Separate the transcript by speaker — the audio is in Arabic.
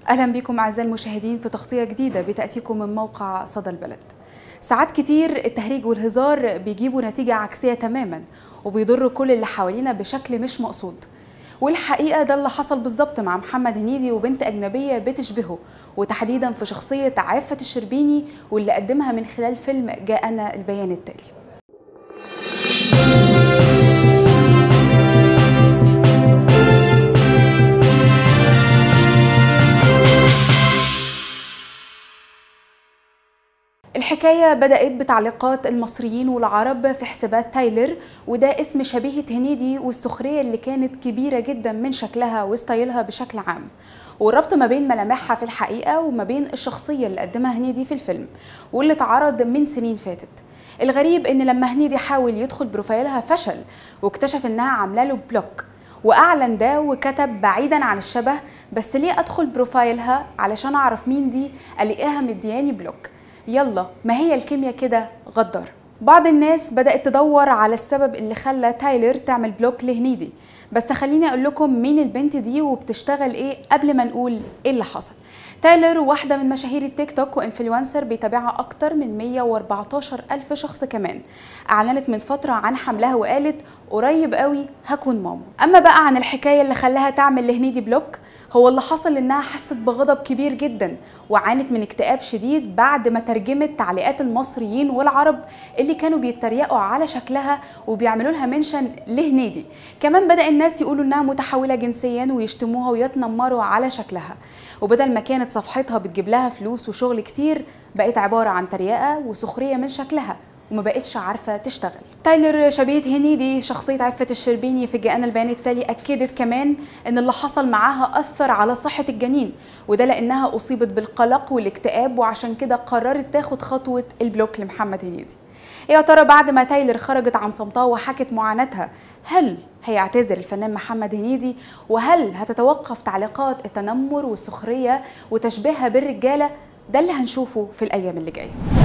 Speaker 1: أهلا بكم أعزائي المشاهدين في تغطية جديدة بتأتيكم من موقع صدى البلد. ساعات كتير التهريج والهزار بيجيبوا نتيجة عكسية تماما وبيضروا كل اللي حوالينا بشكل مش مقصود، والحقيقة ده اللي حصل بالظبط مع محمد هنيدي وبنت أجنبية بتشبهه، وتحديدا في شخصية عفت الشربيني واللي قدمها من خلال فيلم جاءنا البيان التالي. الحكاية بدأت بتعليقات المصريين والعرب في حسابات تايلر، وده اسم شبيهة هنيدي والسخرية اللي كانت كبيرة جدا من شكلها وستايلها بشكل عام، والربط ما بين ملامحها في الحقيقة وما بين الشخصية اللي قدمها هنيدي في الفيلم واللي اتعرض من سنين فاتت. الغريب ان لما هنيدي حاول يدخل بروفايلها فشل واكتشف انها عامله له بلوك، واعلن ده وكتب بعيدا عن الشبه بس ليه ادخل بروفايلها علشان اعرف مين دي الاقيها مدياني بلوك. يلا ما هي الكيمياء كده غدار. بعض الناس بدأت تدور على السبب اللي خلى تايلر تعمل بلوك لهنيدي، بس خليني اقول لكم مين البنت دي وبتشتغل ايه قبل ما نقول ايه اللي حصل. تايلر واحدة من مشاهير التيك توك وانفلونسر بيتابعها أكتر من 114 ألف شخص كمان. أعلنت من فترة عن حملها وقالت قريب قوي هكون ماما. أما بقى عن الحكاية اللي خلاها تعمل لهنيدي بلوك، هو اللي حصل إنها حست بغضب كبير جدا وعانت من اكتئاب شديد بعد ما ترجمت تعليقات المصريين والعرب اللي كانوا بيتريقوا على شكلها وبيعملوا لها منشن لهنيدي. كمان بدأ الناس يقولوا إنها متحولة جنسيا ويشتموها ويتنمروا على شكلها، وبدل ما كانت صفحتها بتجيب لها فلوس وشغل كتير بقت عبارة عن تريقة وسخرية من شكلها وما بقتش عارفة تشتغل. تايلر شبيهة هنيدي شخصية عفت الشربيني في جاءنا البيان التالي أكدت كمان إن اللي حصل معاها أثر على صحة الجنين، وده لأنها أصيبت بالقلق والاكتئاب وعشان كده قررت تاخد خطوة البلوك لمحمد هنيدي. يا ترى بعد ما تايلر خرجت عن صمتها وحكت معاناتها هل هيعتذر الفنان محمد هنيدي؟ وهل هتتوقف تعليقات التنمر والسخرية وتشبيهها بالرجالة؟ ده اللي هنشوفه في الأيام اللي جاية.